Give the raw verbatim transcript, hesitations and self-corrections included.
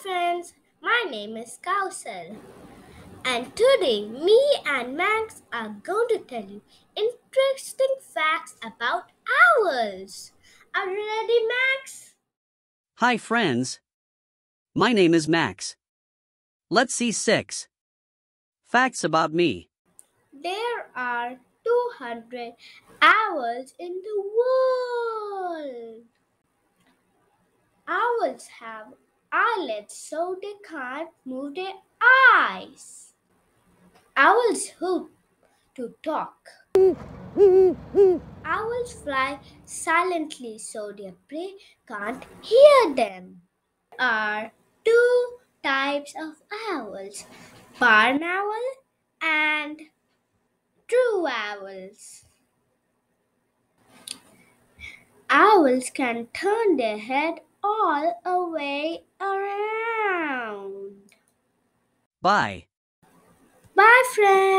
friends, my name is Kaushal, and today me and Max are going to tell you interesting facts about owls. Are you ready, Max? Hi friends, my name is Max. Let's see six facts about me. There are two hundred owls in the world. Owls have eyelids so they can't move their eyes. Owls hoop to talk. Owls fly silently so their prey can't hear them. There are two types of owls, barn owl and true owls. Owls can turn their head all the way around. Bye. Bye, friends.